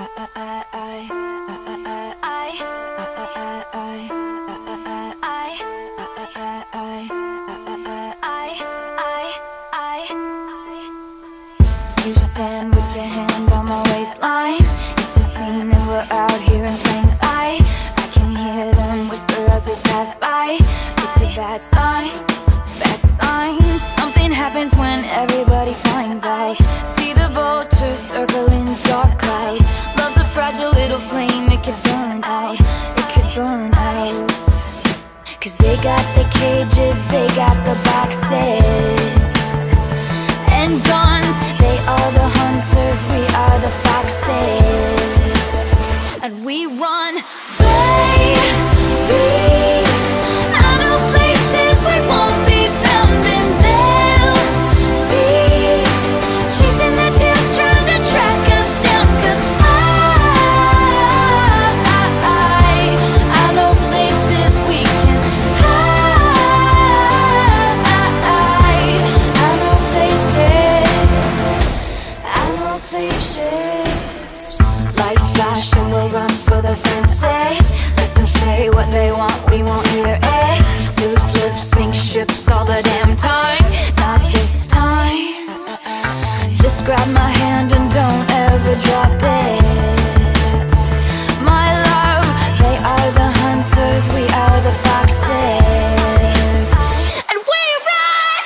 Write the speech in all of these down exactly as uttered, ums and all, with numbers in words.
You stand with your hand on my waistline. It's a scene and we're out here in plain sight. I can hear them whisper as we pass by. It's a bad sign, bad sign. Something happens when everybody finds out. See the vultures circling dark clouds. Love's a fragile little flame, it could burn out. It could burn out. Cause they got the cages, they got the boxes and guns. They are the hunters, we are the foxes. And we run, baby. I know places we won't be found, and they'll be chasing their tails, trying to track us down. Cause I, I, I know places we can hide. I know places, I know places. Lights flash and we'll run for the fences. Let them say what they want, we won't hear it. Loose lips sink ships all the damn time. Not this time. Just grab my hand and don't ever drop it. My love, they are the hunters, we are the foxes. And we run,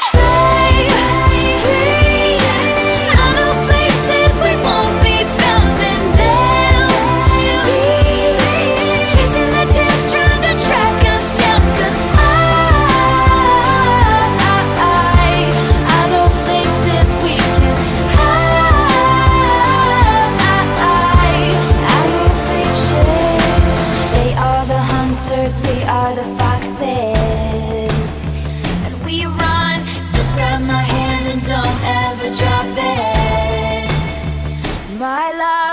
baby. I know places we won't be found, and they'll be chasing their tails, trying to track us down. Cause I, I, I know places we can hide. I know places. They are the hunters, we are the foxes. And we run, just grab my hand and don't ever drop it. My love.